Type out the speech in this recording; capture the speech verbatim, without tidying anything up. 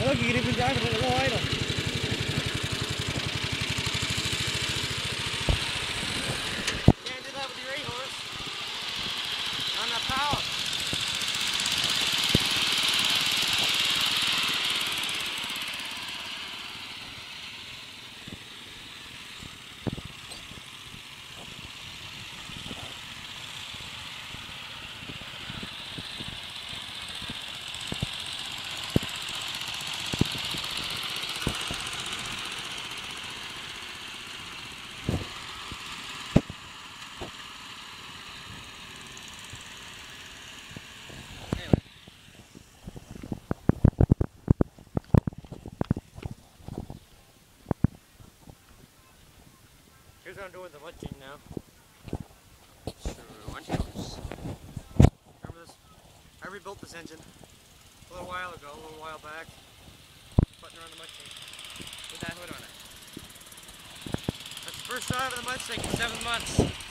Look, you can even drive it with a low idle. Can't do that with your eight horse. Not enough power. Here's what I'm doing with the mud chain now. Sure, one horse. Remember this? I rebuilt this engine a little while ago, a little while back. Putting around the mud chain with that hood on it. That's the first drive of the Mustang in seven months.